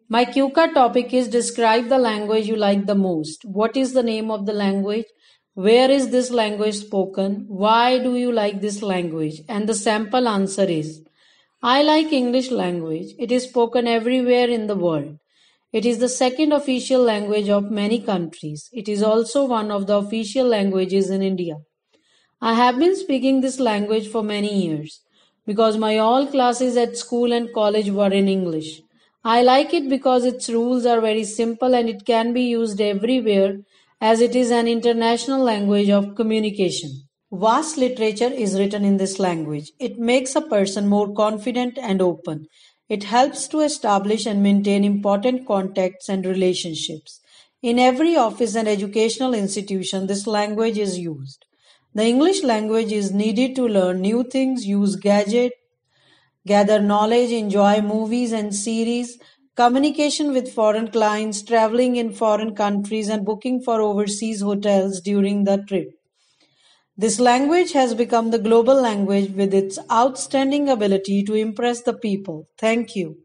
My QCA topic is describe the language you like the most. What is the name of the language? Where is this language spoken? Why do you like this language? And the sample answer is I like English language. It is spoken everywhere in the world. It is the second official language of many countries. It is also one of the official languages in India. I have been speaking this language for many years because my all classes at school and college were in English. I like it because its rules are very simple and it can be used everywhere as it is an international language of communication. Vast literature is written in this language. It makes a person more confident and open. It helps to establish and maintain important contacts and relationships. In every office and educational institution, this language is used. The English language is needed to learn new things, use gadgets, gather knowledge, enjoy movies and series, communication with foreign clients, traveling in foreign countries, and booking for overseas hotels during the trip. This language has become the global language with its outstanding ability to impress the people. Thank you.